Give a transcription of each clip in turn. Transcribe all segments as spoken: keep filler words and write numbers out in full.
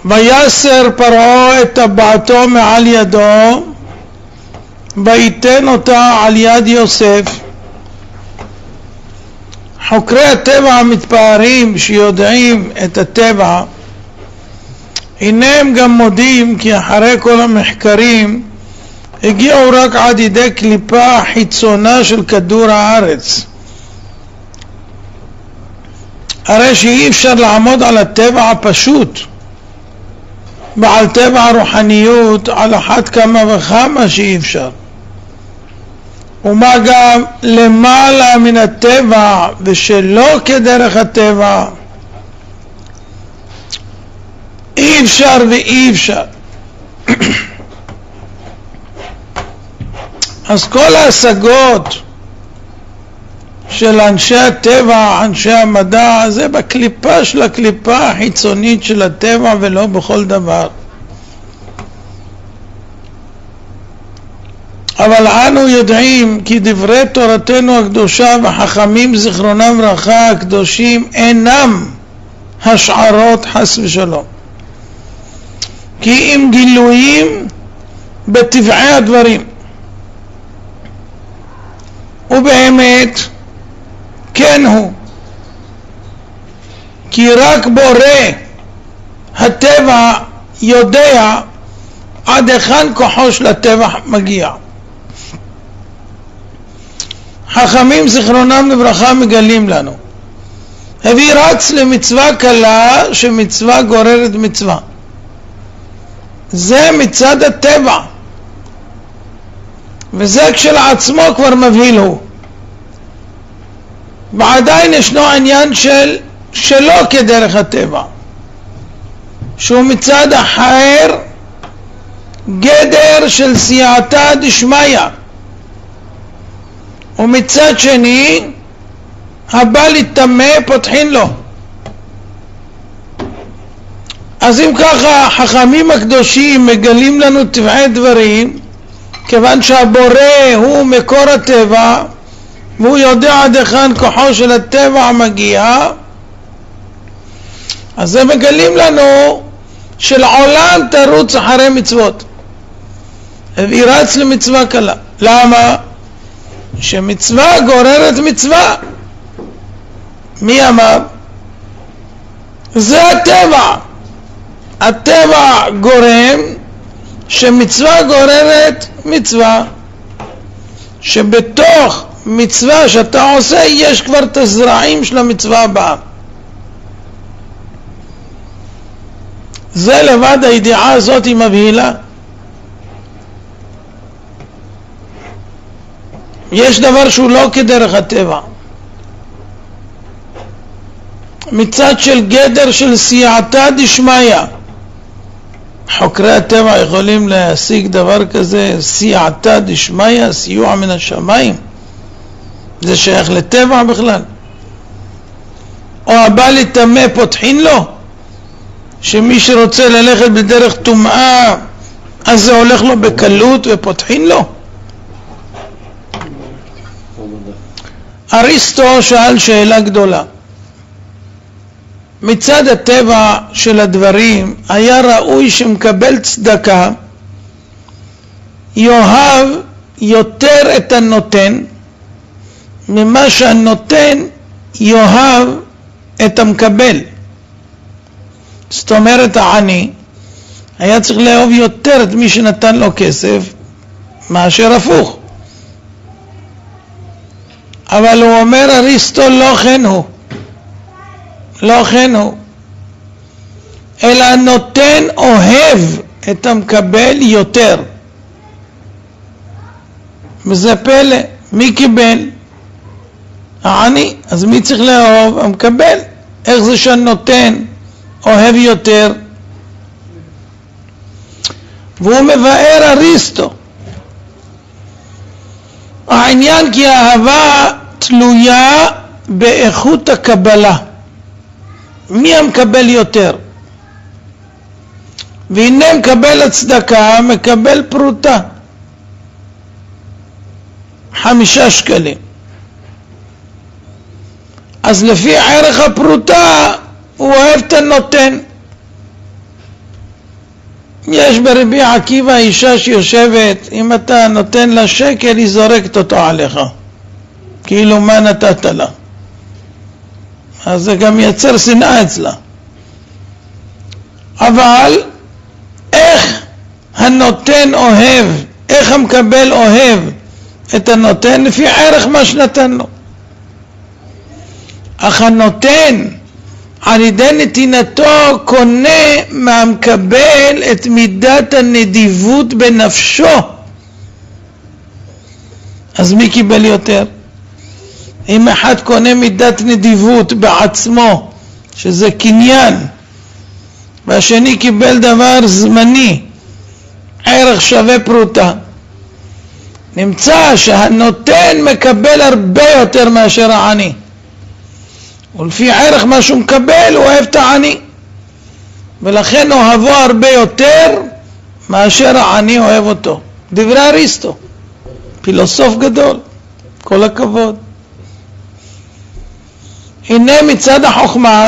ויסר פרעה את טבעתו מעל ידו ויתן אותה על יד יוסף. חוקרי הטבע המתפארים שיודעים את הטבע, הנה הם גם מודים כי אחרי כל המחקרים הגיעו רק עד ידי קליפה חיצונה של כדור הארץ. הרי שאי אפשר לעמוד על הטבע הפשוט, ועל טבע הרוחניות על אחת כמה וכמה שאי אפשר. ומה גם למעלה מן הטבע ושלא כדרך הטבע, אי אפשר ואי אפשר. אז כל ההשגות של אנשי הטבע, אנשי המדע, זה בקליפה של הקליפה החיצונית של הטבע ולא בכל דבר. אבל אנו יודעים כי דברי תורתנו הקדושה וחכמים זיכרונם ברכה הקדושים אינם השערות חס ושלום, כי אם גילויים בטבעי הדברים. ובאמת כן הוא, כי רק בורא הטבע יודע עד היכן כוחו של הטבע מגיע. חכמים זיכרונם לברכה מגלים לנו, הביא רץ למצווה קלה שמצווה גוררת מצווה. זה מצד הטבע, וזה כשלעצמו כבר מבהיל הוא. ועדיין ישנו עניין של שלא כדרך הטבע, שהוא מצד אחר גדר של סייעתא דשמיא, ומצד שני הבא להתטמא פותחין לו. אז אם ככה החכמים הקדושים מגלים לנו טבעי דברים, כיוון שהבורא הוא מקור הטבע והוא יודע עד היכן כוחו של הטבע מגיע, אז זה מגלים לנו שלעולם תרוץ אחרי מצוות. הביא רץ למצווה קלה. למה? שמצווה גוררת מצווה. מי אמר? זה הטבע. הטבע גורם שמצווה גוררת מצווה, שבתוך מצווה שאתה עושה יש כבר את הזרעים של המצווה הבאה. זה לבד הידיעה הזאת היא מבהילה. יש דבר שהוא לא כדרך הטבע, מצד של גדר של סייעתא דשמיא. חוקרי הטבע יכולים להשיג דבר כזה, סייעתא דשמיא, סיוע מן השמיים? זה שייך לטבע בכלל? או הבא לטמא פותחין לו, שמי שרוצה ללכת בדרך טומאה אז זה הולך לו בקלות ופותחין לו? אריסטו שאל שאלה גדולה. מצד הטבע של הדברים היה ראוי שמקבל צדקה יאהב יותר את הנותן ממה שהנותן יאהב את המקבל. זאת אומרת, העני היה צריך לאהוב יותר את מי שנתן לו כסף מאשר הפוך. אבל הוא אומר אריסטו, לא כן הוא, לא כן הוא, אלא הנותן אוהב את המקבל יותר. וזה פלא, מי קיבל? העני. אז מי צריך לאהוב? המקבל. איך זה שהנותן אוהב יותר? והוא מבאר אריסטו, העניין כי האהבה תלויה באיכות הקבלה, מי המקבל יותר. והנה מקבל הצדקה מקבל פרוטה, חמישה שקלים. אז לפי ערך הפרוטה הוא אוהב את הנותן. יש ברבי עקיבא אישה שיושבת, אם אתה נותן לה שקל היא זורקת אותו עליך, כאילו מה נתת לה, אז זה גם יצר שנאה אצלה. אבל איך הנותן אוהב, איך המקבל אוהב את הנותן? לפי ערך מה שנתן לו. אך הנותן על ידי נתינתו קונה מהמקבל את מידת הנדיבות בנפשו. אז מי קיבל יותר? אם אחד קונה מידת נדיבות בעצמו, שזה קניין, והשני קיבל דבר זמני, ערך שווה פרוטה, נמצא שהנותן מקבל הרבה יותר מאשר העני, ולפי ערך מה שהוא מקבל הוא אוהב את העני, ולכן אוהבו הרבה יותר מאשר העני אוהב אותו. דברי אריסטו, פילוסוף גדול, כל הכבוד. הנה מצד החוכמה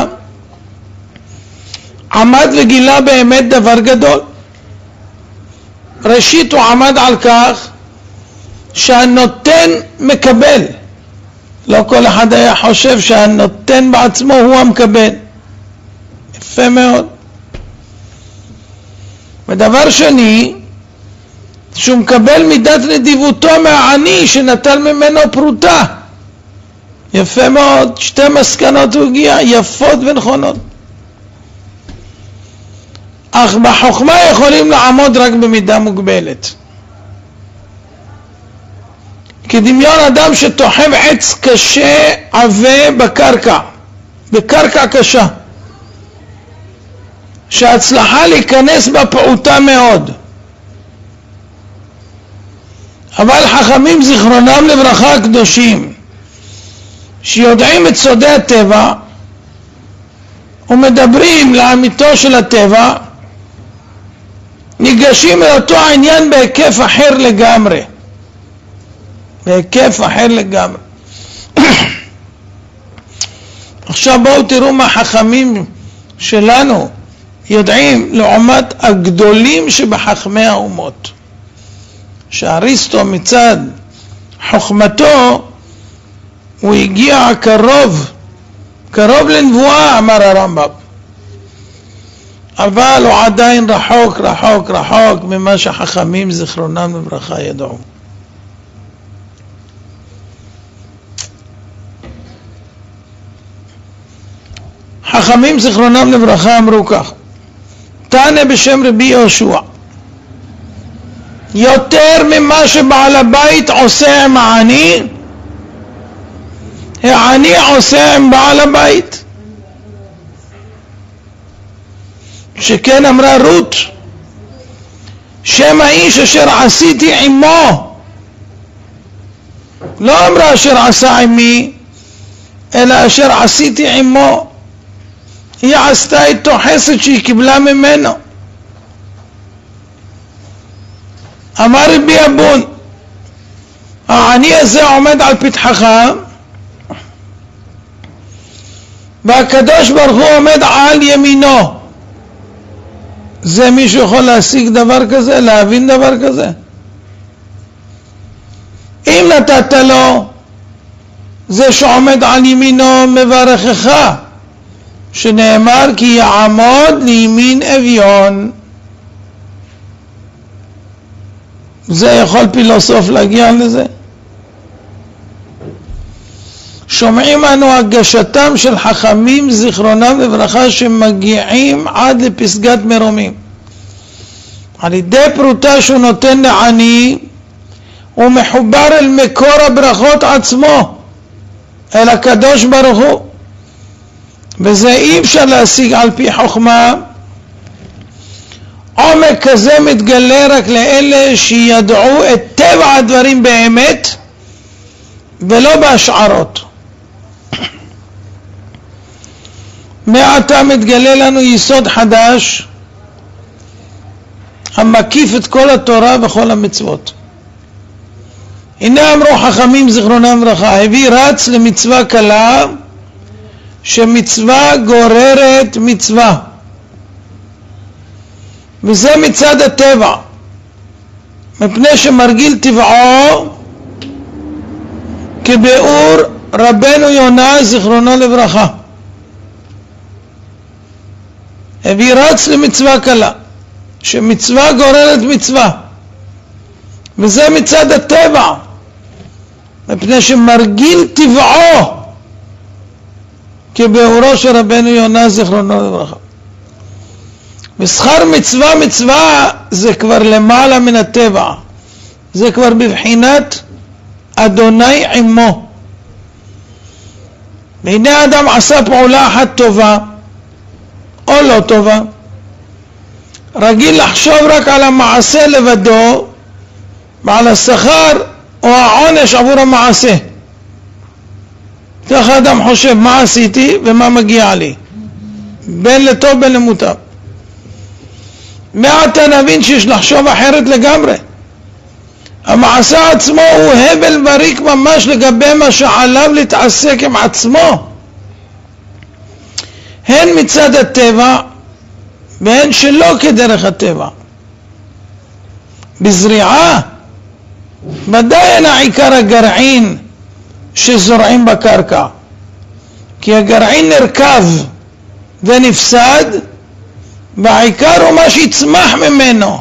עמד וגילה באמת דבר גדול. ראשית הוא עמד על כך שהנותן מקבל, לא כל אחד היה חושב שהנותן בעצמו הוא המקבל. יפה מאוד. ודבר שני, שהוא מקבל מידת נדיבותו מהעני שנטל ממנו פרוטה. יפה מאוד. שתי מסקנות הוא הגיע, יפות ונכונות. אך בחוכמה יכולים לעמוד רק במידה מוגבלת. כדמיון אדם שתוחב עץ קשה עבה בקרקע, בקרקע קשה, שההצלחה להיכנס בה פעוטה מאוד. אבל חכמים זיכרונם לברכה הקדושים, שיודעים את סודי הטבע ומדברים לאמיתו של הטבע, ניגשים אל אותו העניין בהיקף אחר לגמרי. בהיקף אחר לגמרי. עכשיו בואו תראו מה חכמים שלנו יודעים לעומת הגדולים שבחכמי האומות. שאריסטו מצד חוכמתו הוא הגיע קרוב, קרוב לנבואה, אמר הרמב"ם, אבל הוא עדיין רחוק רחוק רחוק ממה שחכמים זיכרונם לברכה ידעו. חכמים זיכרונם לברכה אמרו כך, תנא בשם רבי יהושע, יותר ממה שבעל הבית עושה עם העני, העני עושה עם בעל הבית. שכן אמרה רות, שם האיש אשר עשיתי עמו, לא אמרה אשר עשה עמי, אלא אשר עשיתי עמו. היא עשתה איתו חסד שהיא קיבלה ממנו. אמר רבי אבון, העני הזה עומד על פתחך, והקדוש ברוך הוא עומד על ימינו. זה מישהו יכול להשיג דבר כזה, להבין דבר כזה? אם נתת לו, זה שעומד על ימינו מברכך, שנאמר כי יעמוד לימין אביון. זה יכול פילוסוף להגיע לזה? שומעים אנו הגשתם של חכמים זיכרונם לברכה שמגיעים עד לפסגת מרומים. על ידי פרוטה שהוא נותן לעני, הוא מחובר אל מקור הברכות עצמו, אל הקדוש ברוך הוא. וזה אי אפשר להשיג על פי חוכמה. עומק כזה מתגלה רק לאלה שידעו את טבע הדברים באמת, ולא בהשערות. מעתה מתגלה לנו יסוד חדש המקיף את כל התורה וכל המצוות. הנה אמרו חכמים זיכרונם לברכה, הביא רץ למצווה קלה, שמצווה גוררת מצווה. וזה מצד הטבע, מפני שמרגיל טבעו כביאור רבנו יונה זיכרונו לברכה, הביא רץ למצווה קלה, שמצווה גוררת מצווה, וזה מצד הטבע, מפני שמרגיל טבעו כביאורו של רבנו יונה זיכרונו לברכה. ושכר מצווה מצווה זה כבר למעלה מן הטבע, זה כבר בבחינת אדוני עמו. והנה האדם עשה פעולה אחת טובה או לא טובה, רגיל לחשוב רק על המעשה לבדו ועל השכר או העונש עבור המעשה. כך האדם חושב מה עשיתי ומה מגיע לי, בין לטוב בין למוטב. מעתה נבין שיש לחשוב אחרת לגמרי. המעשה עצמו הוא הבל וריק ממש לגבי מה שעליו להתעסק עם עצמו, הן מצד הטבע והן שלא כדרך הטבע. בזריעה ודאי אין העיקר הגרעין שזורעים בקרקע, כי הגרעין נרכב ונפסד, והעיקר הוא מה שיצמח ממנו.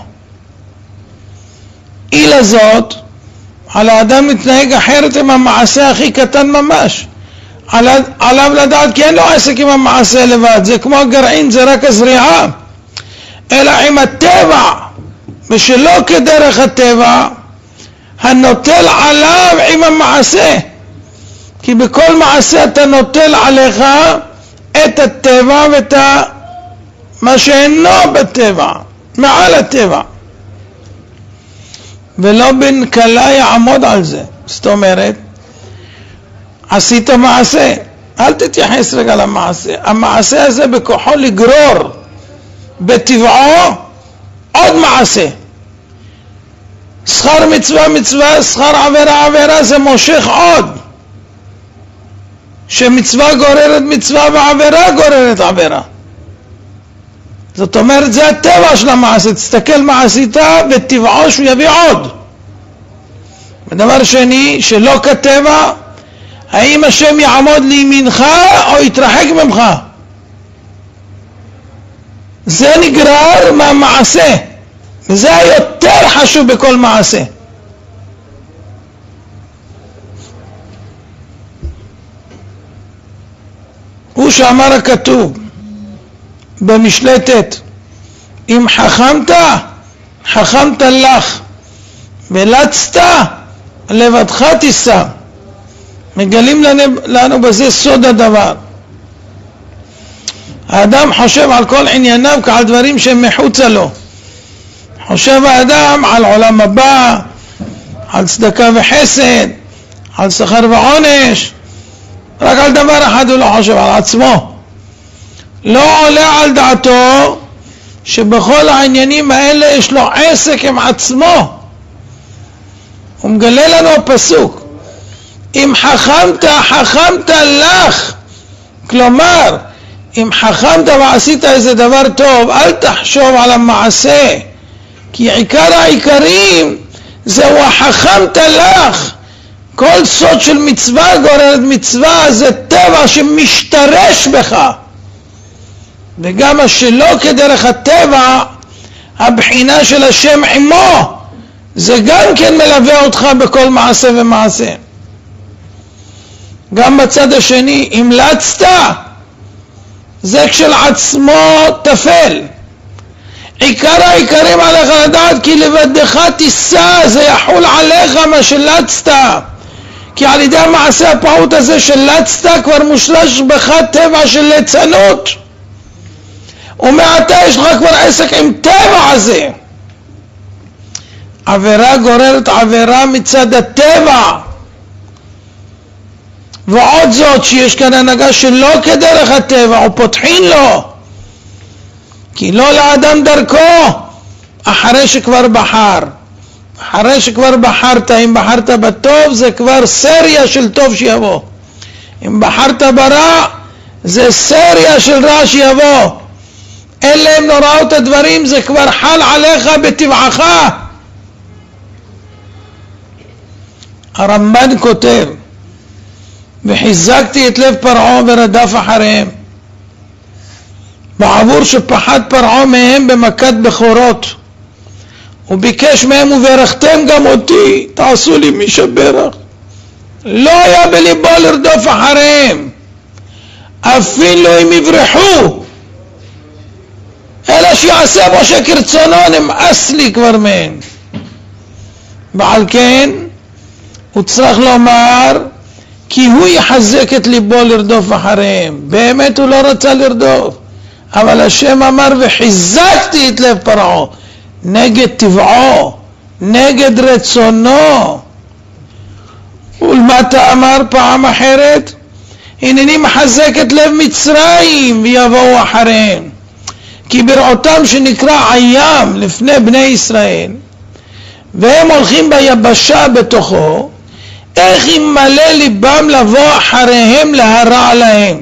אילה זאת, על האדם להתנהג אחרת עם המעשה הכי קטן ממש, עליו לדעת כי אין לו עסק עם המעשה לבד, זה כמו הגרעין, זה רק הזריעה, אלא עם הטבע ושלא כדרך הטבע, הנוטל עליו עם המעשה, כי בכל מעשה אתה נוטל עליך את הטבע ואת מה שאינו בטבע, מעל הטבע, ולא בן כלה יעמוד על זה. זאת אומרת, עשית מעשה, אל תתייחס רגע למעשה, המעשה הזה בכוחו לגרור בטבעו עוד מעשה. שכר מצווה מצווה, שכר עבירה עבירה, זה מושך עוד, שמצווה גוררת מצווה ועבירה גוררת עבירה. זאת אומרת, זה הטבע של המעשה, תסתכל מה עשית וטבעו שהוא יביא עוד. ודבר שני, שלא כטבע, האם השם יעמוד לימינך או יתרחק ממך? זה נגרר מהמעשה, וזה היותר חשוב בכל מעשה. הוא שאמר הכתוב במשלי ט', אם חכמת, חכמת לך, ולצת, לבדך תישא. מגלים לנו, לנו בזה סוד הדבר. האדם חושב על כל ענייניו כעל דברים שהם מחוצה לו. חושב האדם על עולם הבא, על צדקה וחסד, על שכר ועונש, רק על דבר אחד הוא לא חושב, על עצמו. לא עולה על דעתו שבכל העניינים האלה יש לו עסק עם עצמו. הוא מגלה לנו הפסוק, אם חכמת, חכמת לך. כלומר, אם חכמת ועשית איזה דבר טוב, אל תחשוב על המעשה, כי עיקר העיקרים זהו החכמת לך. כל סוד של מצווה גוררת מצווה, זה טבע שמשתרש בך. וגם השלא כדרך הטבע, הבחינה של השם עמו, זה גם כן מלווה אותך בכל מעשה ומעשה. גם בצד השני, המלצת, זה כשלעצמו תפל. עיקר העיקרים עליך לדעת, כי לבדך תישא, זה יחול עליך מה שלצת, כי על ידי המעשה הפעוט הזה שלצת כבר מושלש בך טבע של ליצנות, ומעתה יש לך כבר עסק עם טבע הזה. עבירה גוררת עבירה מצד הטבע, ועוד זאת שיש כאן הנהגה שלא כדרך הטבע, ופותחין לו, כי לא לאדם דרכו אחרי שכבר בחר. אחרי שכבר בחרת, אם בחרת בטוב זה כבר סריה של טוב שיבוא, אם בחרת ברע זה סריה של רע שיבוא. אלה הם נוראות הדברים, זה כבר חל עליך בטבעך. הרמב"ן כותב, וחיזקתי את לב פרעה ורדף אחריהם, בעבור שפחד פרעה מהם במכת בכורות, הוא ביקש מהם, וברכתם גם אותי, תעשו לי משברך. לא היה בליבו לרדוף אחריהם, אפילו אם יברחו, אלא שיעשה משה כרצונו, נמאס לי כבר מהם. ועל כן הוא צריך לומר, כי הוא יחזק את ליבו לרדוף אחריהם. באמת הוא לא רצה לרדוף, אבל השם אמר, וחיזקתי את לב פרעה, נגד טבעו, נגד רצונו. ולמטה אמר פעם אחרת, הנני מחזק את לב מצרים ויבואו אחריהם, כי ברעותם שנקרא הים לפני בני ישראל, והם הולכים ביבשה בתוכו, איך ימלא ליבם לבוא אחריהם להרע להם.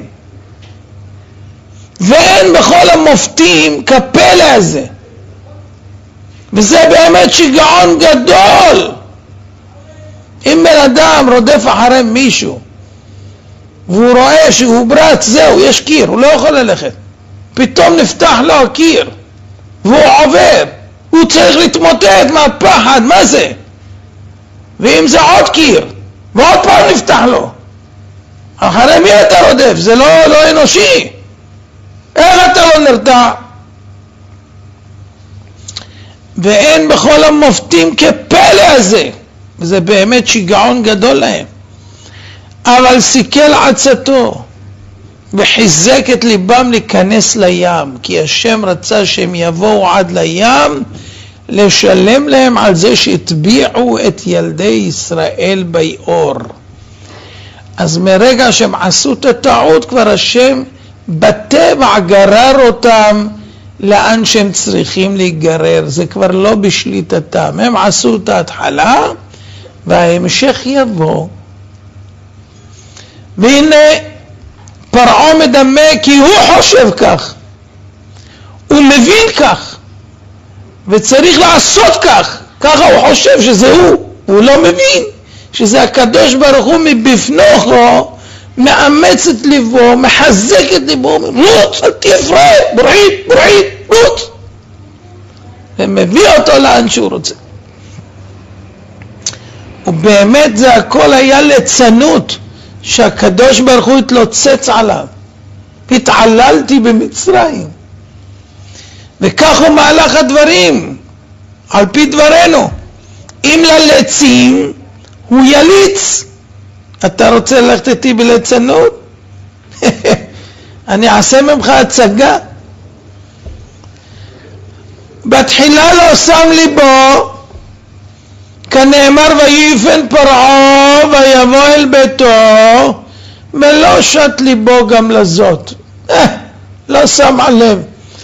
ואין בכל המופתים כפלא הזה, וזה באמת שיגעון גדול. אם בן אדם רודף אחרי מישהו והוא רואה שהוא ברץ, זהו, יש קיר, הוא לא יכול ללכת, פתאום נפתח לו הקיר והוא עובר, הוא צריך להתמוטט מהפחד, מה זה? ואם זה עוד קיר ועוד פעם נפתח לו, אחרי מי אתה רודף? זה לא, לא אנושי. איך אתה לא נרתע? ואין בכל המופתים כפלא הזה, וזה באמת שיגעון גדול להם. אבל סיכל עצתו וחיזק את ליבם להיכנס לים, כי השם רצה שהם יבואו עד לים לשלם להם על זה שהטביעו את ילדי ישראל ביאור. אז מרגע שהם עשו את הטעות, כבר השם בטבע גרר אותם לאן שהם צריכים להיגרר. זה כבר לא בשליטתם, הם עשו את ההתחלה וההמשך יבוא. והנה פרעה מדמה, כי הוא חושב כך, הוא מבין כך וצריך לעשות כך, ככה הוא חושב שזה הוא, הוא לא מבין שזה הקדוש ברוך הוא מבפנוכו מאמץ את ליבו, מחזק את ליבו, רוץ, אל תהיה פראייר, ברחית, ברחית, רוץ, ומביא אותו לאן שהוא רוצה. ובאמת זה הכל היה ליצנות, שהקדוש ברוך הוא התלוצץ עליו. התעללתי במצרים, וכך הוא מהלך הדברים על פי דברנו. אם ללצים הוא יליץ. אתה רוצה ללכת איתי בליצנות? אני אעשה ממך הצגה. בתחילה לא שם ליבו, כנאמר ויפן פרעה ויבוא אל ביתו, ולא שת ליבו גם לזאת. לא שם על לב.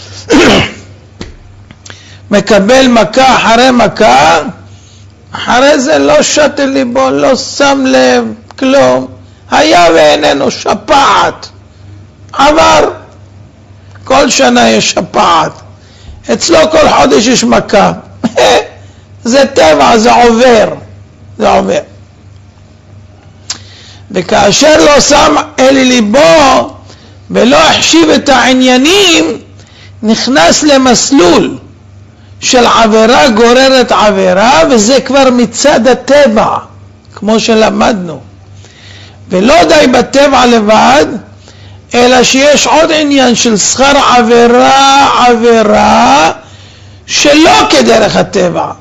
מקבל מכה אחרי מכה, אחרי זה לא שת ליבו, לא שם לב, כלום. היה ואיננו, שפעת. עבר. כל שנה יש שפעת. אצלו כל חודש יש מכה. זה טבע, זה עובר. זה עובר. וכאשר לא שם אל ליבו ולא החשיב את העניינים, נכנס למסלול של עבירה גוררת עבירה, וזה כבר מצד הטבע, כמו שלמדנו. ולא די בטבע לבד, אלא שיש עוד עניין של שכר עבירה, עבירה שלא כדרך הטבע.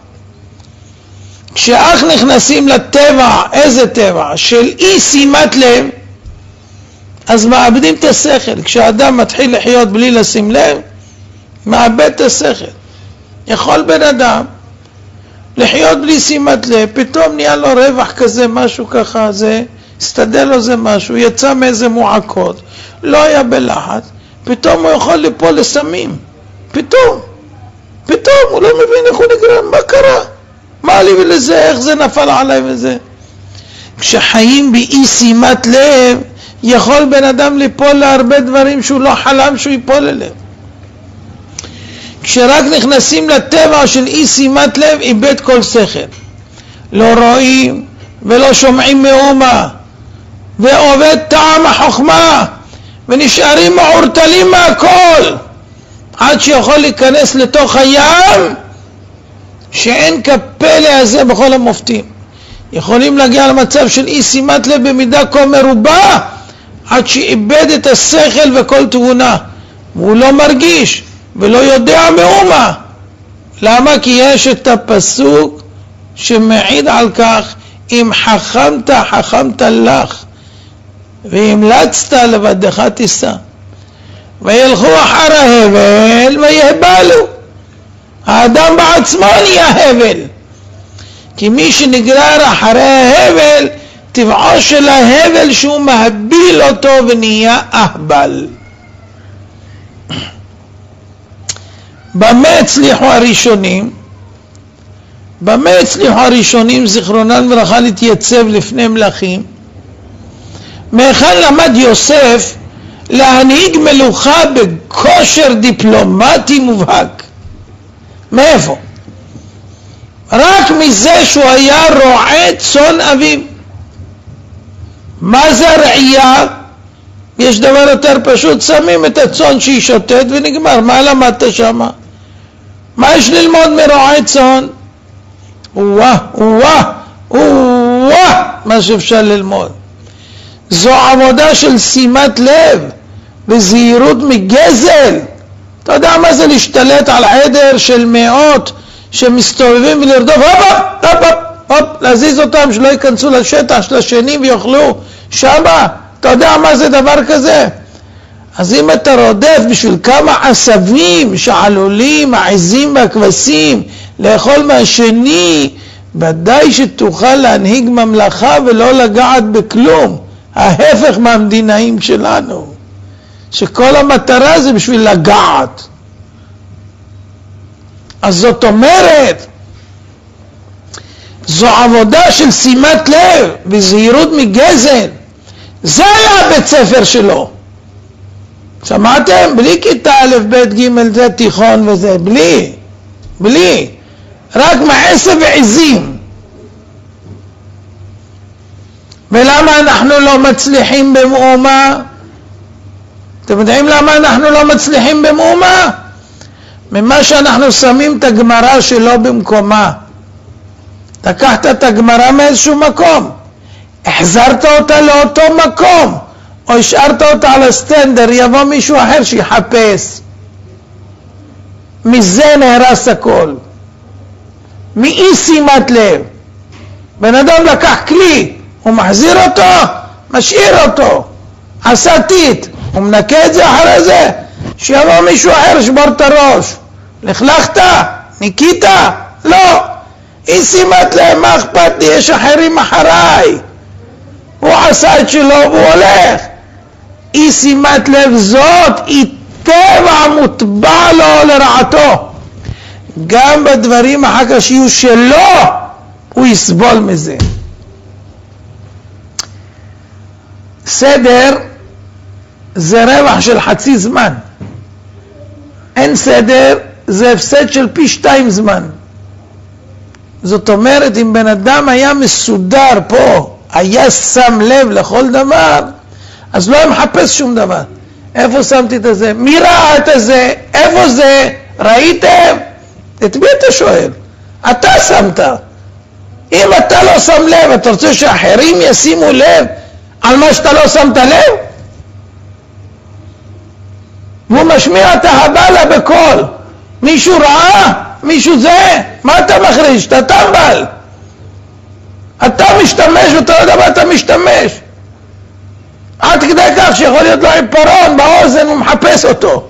כשאך נכנסים לטבע, איזה טבע? של אי שימת לב, אז מאבדים את השכל. כשאדם מתחיל לחיות בלי לשים לב, מאבד את השכל. יכול בן אדם לחיות בלי שימת לב, פתאום נהיה לו רווח כזה, משהו ככה, זה הסתדר לו זה משהו, יצא מאיזה מועקות, לא היה בלחץ, פתאום הוא יכול ליפול לסמים. פתאום, פתאום, הוא לא מבין איך הוא נגרם, מה קרה? מה לי ולזה, איך זה נפל עליי וזה. כשחיים באי שימת לב, יכול בן אדם ליפול להרבה דברים שהוא לא חלם שהוא ייפול אליהם. כשרק נכנסים לטבע של אי שימת לב, איבד כל שכל. לא רואים ולא שומעים מאומה, ועובד טעם החוכמה, ונשארים מעורטלים מהכל, עד שיכול להיכנס לתוך הים, שאין כפלא הזה בכל המופתים. יכולים להגיע למצב של אי שימת לב במידה כה מרובה, עד שאיבד את השכל וכל תבונה, והוא לא מרגיש ולא יודע מאומה. למה? כי יש את הפסוק שמעיד על כך, אם חכמת חכמת לך, והמלצת לבדך תישא. וילכו אחר ההבל ויהבלו. האדם בעצמו נהיה הבל, כי מי שנגרר אחרי ההבל, טבעו של ההבל שהוא מהביל אותו ונהיה אהבל. במה הצליחו הראשונים? במה הצליחו הראשונים זיכרונם לברכה להתייצב לפני מלכים? מהיכן למד יוסף להנהיג מלוכה בכושר דיפלומטי מובהק? מאיפה? רק מזה שהוא היה רועה צאן אביו. מה זה הרעייה? יש דבר יותר פשוט, שמים את הצאן שהיא שוטט ונגמר. מה למדת שם? מה יש ללמוד מרועה צאן? וואה, וואה, וואה, מה שאפשר ללמוד. זו עבודה של שימת לב וזהירות מגזל. אתה יודע מה זה להשתלט על עדר של מאות שמסתובבים ולרדוף, הופ, הופ, הופ, הופ, להזיז אותם שלא ייכנסו לשטח של השני ויאכלו שמה? אתה יודע מה זה דבר כזה? אז אם אתה רודף בשביל כמה עשבים שעלולים, העזים והכבשים, לאכול מהשני, ודאי שתוכל להנהיג ממלכה ולא לגעת בכלום. ההפך מהמדינאים שלנו, שכל המטרה זה בשביל לגעת. אז זאת אומרת, זו עבודה של שימת לב וזהירות מגזל. זה היה הבית ספר שלו. שמעתם? בלי כיתה א' ב' ג' זה תיכון וזה, בלי, בלי, רק מעשר ועזים. ולמה אנחנו לא מצליחים במאומה? אתם יודעים למה אנחנו לא מצליחים במאומה? ממה שאנחנו שמים את הגמרא שלא במקומה. לקחת את הגמרא מאיזשהו מקום, החזרת אותה לאותו מקום, או השארת אותה על הסטנדר, יבוא מישהו אחר שיחפש. מזה נהרס הכל, מאי שימת לב. בן אדם לקח כלי, הוא מחזיר אותו, משאיר אותו, עשה טיט, הוא מנקה את זה אחרי זה, שיבוא מישהו אחר שבור את הראש. לכלכת? ניקית? לא. אי שימת לב, מה אכפת לי, יש אחרים אחריי. הוא עשה את שלו והוא הולך. אי שימת לב זאת היא טבע מוטבע לו לרעתו. גם בדברים אחר כך שיהיו שלו, הוא יסבול מזה. סדר זה רווח של חצי זמן. אין סדר זה הפסד של פי שתיים זמן. זאת אומרת, אם בן אדם היה מסודר פה, היה שם לב לכל דבר, אז לא היה מחפש שום דבר. איפה שמתי את זה? מי ראה את זה? איפה זה? ראיתם? את מי אתה שואל? אתה שמת. אם אתה לא שם לב, אתה רוצה שאחרים ישימו לב על מה שאתה לא שמת לב? והוא משמיע את ההבלה בקול. מישהו ראה? מישהו זה? מה אתה מחריש? אתה טמבל. אתה משתמש ואתה לא יודע מה אתה משתמש. עד כדי כך שיכול להיות לו עיפרון באוזן ומחפש אותו.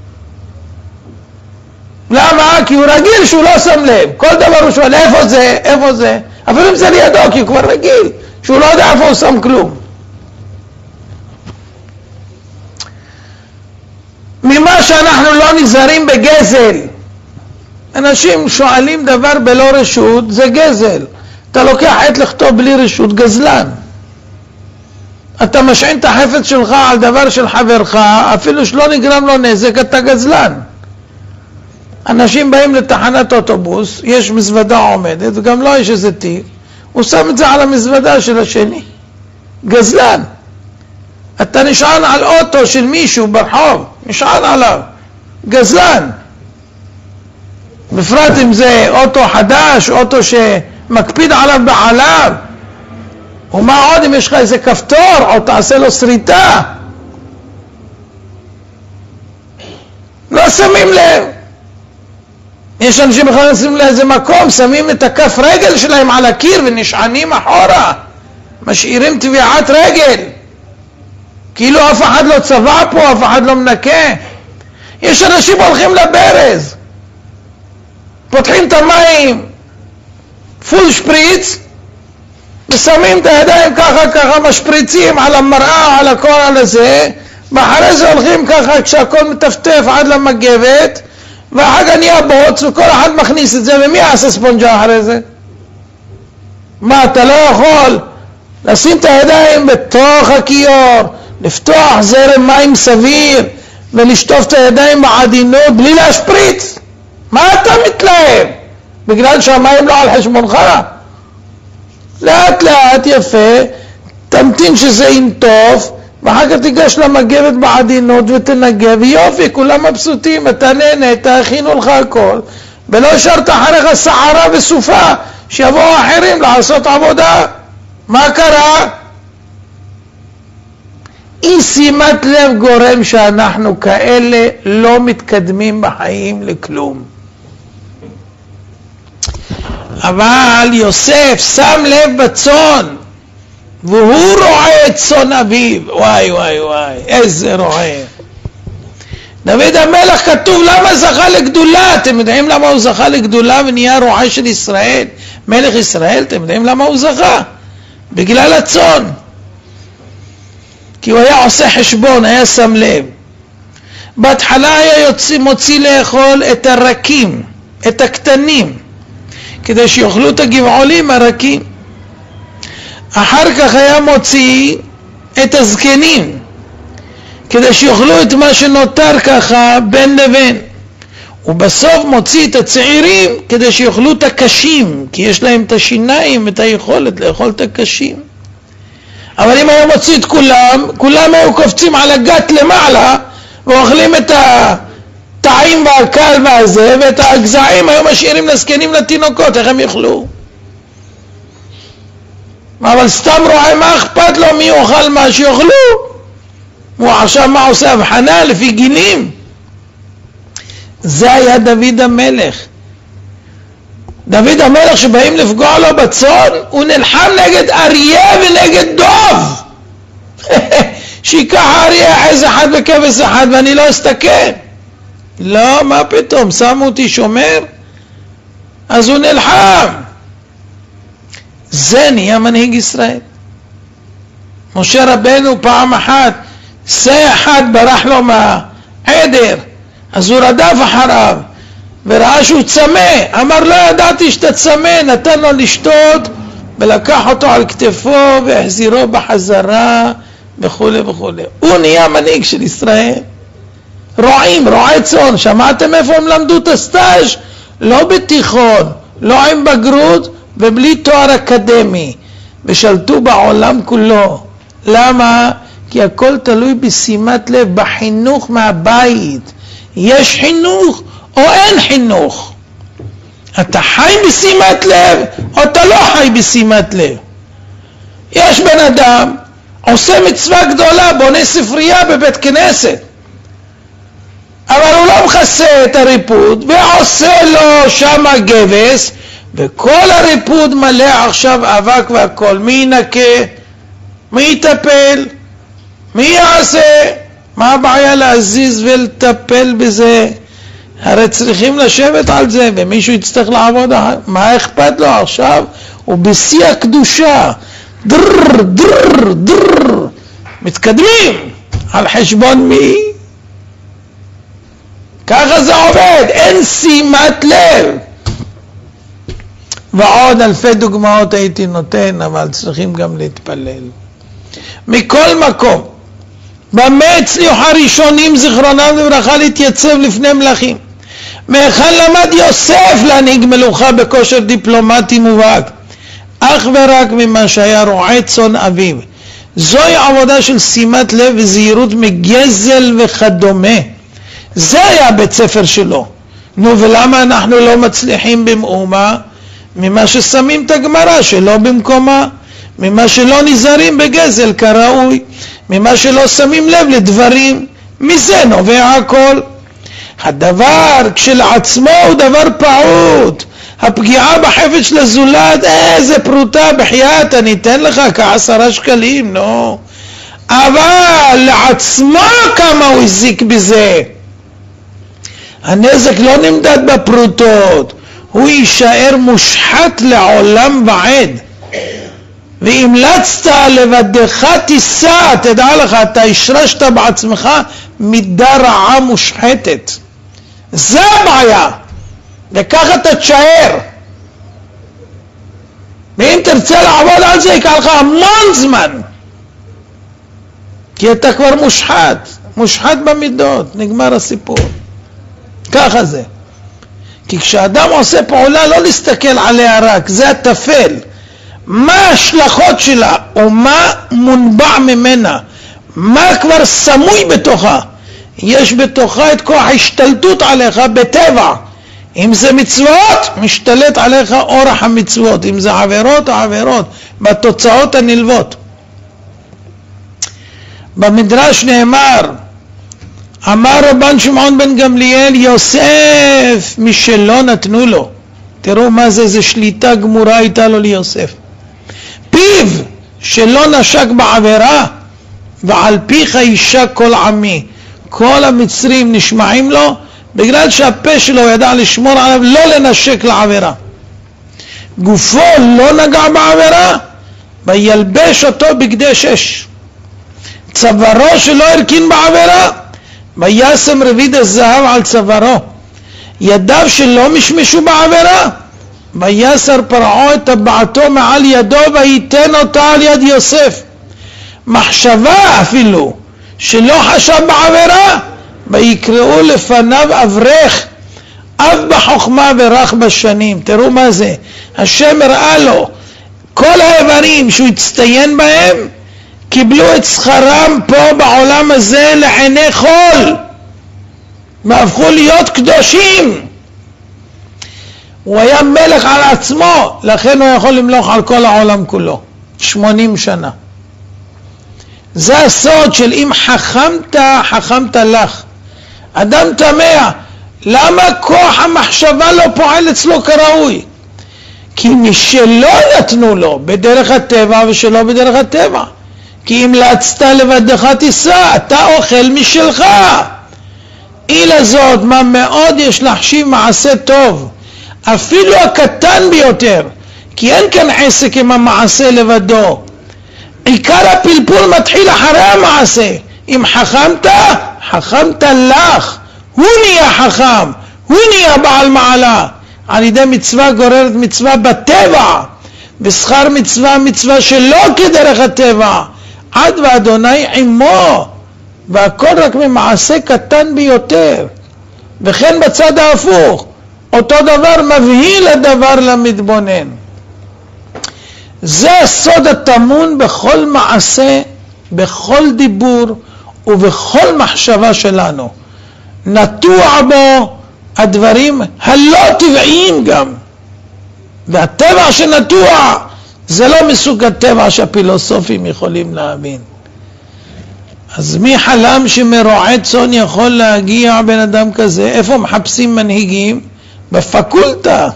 למה? כי הוא רגיל שהוא לא שם לב. כל דבר הוא שואל איפה זה? איפה זה? אפילו אם זה לידו, כי הוא כבר רגיל שהוא לא יודע איפה הוא שם כלום. ממה שאנחנו לא נזהרים בגזל. אנשים שואלים דבר בלא רשות, זה גזל. אתה לוקח עת לכתוב בלי רשות, גזלן. אתה משעין את החפץ שלך על דבר של חברך, אפילו שלא נגרם לו נזק, אתה גזלן. אנשים באים לתחנת אוטובוס, יש מזוודה עומדת, וגם לא יש איזה תיק, הוא שם את זה על המזוודה של השני. גזלן. אתה נשען על אוטו של מישהו ברחוב, נשען עליו. גזלן. בפרט אם זה אוטו חדש, אוטו שמקפיד עליו בעליו. ומה עוד אם יש לך איזה כפתור, או תעשה לו שריטה. לא שמים לב. יש אנשים בכלל נשים לאיזה מקום, שמים את הכף רגל שלהם על הקיר ונשענים אחורה. משאירים טביעת רגל. כאילו אף אחד לא צבע פה, אף אחד לא מנקה. יש אנשים הולכים לברז. פותחים את המים, פול שפריץ, ושמים את הידיים ככה ככה, משפריצים על המראה, על הכל, על הזה, ואחרי זה הולכים ככה כשהכל מטפטף עד למגבת, ואחר כך נהיה בוץ, וכל אחד מכניס את זה, ומי יעשה ספונג'ה אחרי זה? מה, אתה לא יכול לשים את הידיים בתוך הכיור, לפתוח זרם מים סביר, ולשטוף את הידיים בעדינות, בלי להשפריץ? מה אתה מתלהב? בגלל שהמים לא על חשבונך? לאט לאט יפה, תמתין שזה ינטוף, ואחר כך תיגש למגבת בעדינות ותנגה, ויופי, כולם מבסוטים, אתה נהנית, הכינו לך הכל, ולא השארת אחריך סערה וסופה, שיבואו אחרים לעשות עבודה. מה קרה? אי שימת לב גורם שאנחנו כאלה לא מתקדמים בחיים לכלום. אבל יוסף שם לב בצאן, והוא רואה את צאן אביו. וואי וואי וואי, איזה רועה. דוד המלך כתוב למה זכה לגדולה. אתם יודעים למה הוא זכה לגדולה ונהיה רועה של ישראל, מלך ישראל? אתם יודעים למה הוא זכה? בגלל הצאן. כי הוא היה עושה חשבון, היה שם לב. בהתחלה היה יוצא, מוציא לאכול את הרקים, את הקטנים, כדי שיאכלו את הגבעולים הרקים. אחר כך היה מוציא את הזקנים, כדי שיאכלו את מה שנותר ככה בין לבין. ובסוף מוציא את הצעירים כדי שיאכלו את הקשים, כי יש להם את השיניים ואת היכולת לאכול את הקשים. אבל אם היה מוציא את כולם, כולם היו קופצים על הגת למעלה ואוכלים את הטעים והקל והזה, ואת הגזעים היו משאירים לזקנים לתינוקות. איך הם יאכלו? אבל סתם רואה, מה אכפת לו מי יאכל מה שיאכלו? הוא עכשיו מה עושה? הבחנה לפי גילים. זה היה דוד המלך. דוד המלך שבאים לפגוע לו בצאן, הוא נלחם נגד אריה ונגד דוב. שיקח אריה אחז אחד וכבש אחד ואני לא אסתכל. לא, מה פתאום, שמו אותי שומר? אז הוא נלחם. זה נהיה מנהיג ישראל. משה רבנו פעם אחת, שא אחד ברח לו מהעדר, אז הוא רדף אחריו וראה שהוא צמא, אמר לא ידעתי שאתה צמא, נתן לו לשתות ולקח אותו על כתפו והחזירו בחזרה וכו' וכו'. הוא נהיה מנהיג של ישראל. רועים, רועי צאן. שמעתם איפה הם למדו את הסטאז'? לא בתיכון, לא עם בגרות ובלי תואר אקדמי, ושלטו בעולם כולו. למה? כי הכל תלוי בשימת לב, בחינוך מהבית. יש חינוך או אין חינוך? אתה חי בשימת לב או אתה לא חי בשימת לב? יש בן אדם עושה מצווה גדולה, בונה ספרייה בבית כנסת, אבל הוא לא מכסה את הריפוד ועושה לו שם גבס, וכל הריפוד מלא עכשיו אבק והכל. מי ינקה? מי יטפל? מי יעשה? מה הבעיה להזיז ולטפל בזה? הרי צריכים לשבת על זה ומישהו יצטרך לעבוד. מה אכפת לו עכשיו? הוא בשיא הקדושה, דר דר דר, מתקדמים. על חשבון מי? ככה זה עובד, אין שימת לב. ועוד אלפי דוגמאות הייתי נותן, אבל צריכים גם להתפלל. מכל מקום, במה הצליחו הראשונים זיכרונם לברכה להתייצב לפני מלכים? מהיכן למד יוסף להנהיג מלוכה בכושר דיפלומטי מובהק? אך ורק ממה שהיה רועה צאן אביו. זוהי עבודה של שימת לב וזהירות מגזל וכדומה. זה היה בית ספר שלו. נו, ולמה אנחנו לא מצליחים במאומה? ממה ששמים את הגמרא שלא במקומה, ממה שלא נזהרים בגזל כראוי, ממה שלא שמים לב לדברים, מזה נובע הכל. הדבר כשלעצמו הוא דבר פעוט. הפגיעה בחפץ של הזולת, איזה פרוטה בחייאת, אני אתן לך כעשרה שקלים, נו. אבל לעצמו כמה הוא הזיק בזה. הנזק לא נמדד בפרוטות, הוא יישאר מושחת לעולם ועד. והמלצת לבדך תישא, תדע לך, אתה השרשת בעצמך מידה רעה מושחתת. זה הבעיה, וככה אתה תשאר. ואם תרצה לעבוד על זה יקח לך המון זמן, כי אתה כבר מושחת, מושחת במידות, נגמר הסיפור. ככה זה. כי כשאדם עושה פעולה לא להסתכל עליה רק, זה התפל. מה ההשלכות שלה ומה מונבע ממנה, מה כבר סמוי בתוכה. יש בתוכה את כוח השתלטות עליך בטבע. אם זה מצוות, משתלט עליך אורח המצוות. אם זה עבירות, העבירות, בתוצאות הנלוות. במדרש נאמר, אמר רבן שמעון בן גמליאל, יוסף משלא נתנו לו. תראו מה זה, זה שליטה גמורה הייתה לו ליוסף. פיו שלא נשק בעבירה, ועל פיך יישק כל עמי. כל המצרים נשמעים לו, בגלל שהפה שלו ידע לשמור עליו, לא לנשק לעבירה. גופו לא נגע בעבירה, וילבש אותו בגדי שש. צווארו שלא הרכין בעבירה, וישם רביד הזהב על צווארו. ידיו שלא משמשו בעבירה, ויסר פרעו את טבעתו מעל ידו וייתן אותה על יד יוסף. מחשבה אפילו שלא חשב בעבירה, ויקראו לפניו אברך, אב בחוכמה ורח בשנים. תראו מה זה, השם הראה לו כל האיברים שהוא הצטיין בהם קיבלו את שכרם פה בעולם הזה לעיני חול, והפכו להיות קדושים. הוא היה מלך על עצמו, לכן הוא יכול למלוך על כל העולם כולו שמונים שנה. זה הסוד של אם חכמת, חכמת לך. אדם תמה, למה כוח המחשבה לא פועל אצלו כראוי? כי משלא נתנו לו בדרך הטבע ושלא בדרך הטבע. כי אם להצת לבדך תישא, אתה אוכל משלך. אילה זאת, מה מאוד יש להחשיב מעשה טוב, אפילו הקטן ביותר, כי אין כאן עסק עם המעשה לבדו. עיקר הפלפול מתחיל אחרי המעשה. אם חכמת, חכמת לך. הוא נהיה חכם, הוא נהיה בעל מעלה. על ידי מצווה גוררת מצווה בטבע, בשכר מצווה מצווה שלא כדרך הטבע. עד ואדוני עמו, והכל רק ממעשה קטן ביותר. וכן בצד ההפוך, אותו דבר מבהיל הדבר למתבונן. זה הסוד הטמון בכל מעשה, בכל דיבור ובכל מחשבה שלנו. נטוע בו הדברים הלא טבעיים גם. והטבע שנטוע זה לא מסוג הטבע שהפילוסופים יכולים להבין. אז מי חלם שמרועה צאן יכול להגיע בן אדם כזה? איפה מחפשים מנהיגים? בפקולטה.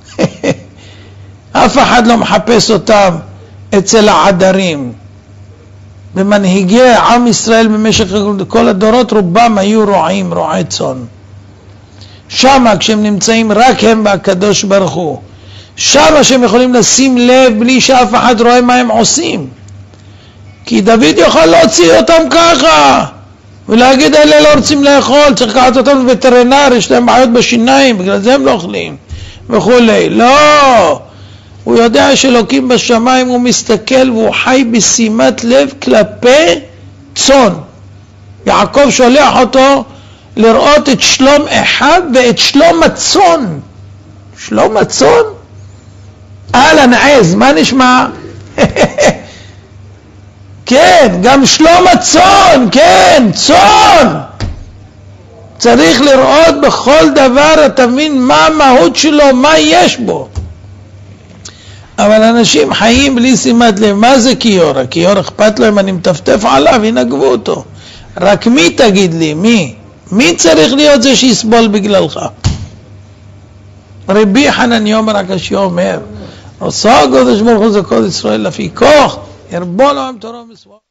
אף אחד לא מחפש אותם אצל העדרים. ומנהיגי עם ישראל במשך כל הדורות רובם היו רועים, רועי צאן. שמה כשהם נמצאים רק הם והקדוש ברוך הוא. שמה שהם יכולים לשים לב בלי שאף אחד רואה מה הם עושים. כי דוד יכול להוציא אותם ככה ולהגיד אלה לא רוצים לאכול, צריך לקחת אותם לווטרינר, יש להם בעיות בשיניים, בגלל זה הם לא אוכלים וכולי. לא, הוא יודע שאלוקים בשמיים, הוא מסתכל והוא חי בשימת לב כלפי צאן. יעקב שולח אותו לראות את שלום אחד ואת שלום הצאן. שלום הצאן? אהלן עז, מה נשמע? כן, גם שלום הצאן, כן, צאן. צריך לראות בכל דבר, תבין מה המהות שלו, מה יש בו. אבל אנשים חיים בלי שימת לב. מה זה כיור? הכיור אכפת להם, אני מטפטף עליו, ינגבו אותו. רק מי תגיד לי? מי? מי צריך להיות זה שיסבול בגללך? רבי חנניה אומר הקשיא אומר, עושה הקדוש ברוך הוא זה כל ישראל לפי כוח, ירבו להם תורה ומצוות.